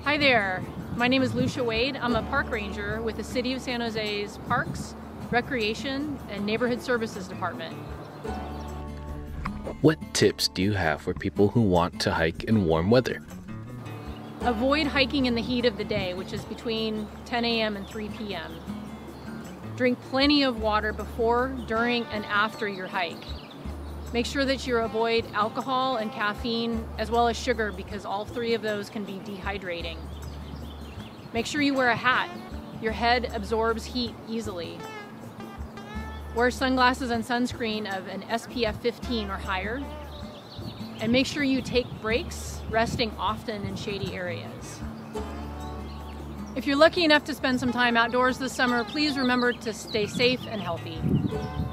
Hi there, my name is Lucia Wade. I'm a park ranger with the City of San Jose's Parks, Recreation, and Neighborhood Services Department. What tips do you have for people who want to hike in warm weather? Avoid hiking in the heat of the day, which is between 10 a.m. and 3 p.m. Drink plenty of water before, during, and after your hike. Make sure that you avoid alcohol and caffeine as well as sugar because all three of those can be dehydrating. Make sure you wear a hat. Your head absorbs heat easily. Wear sunglasses and sunscreen of an SPF 15 or higher. And make sure you take breaks, resting often in shady areas. If you're lucky enough to spend some time outdoors this summer, please remember to stay safe and healthy.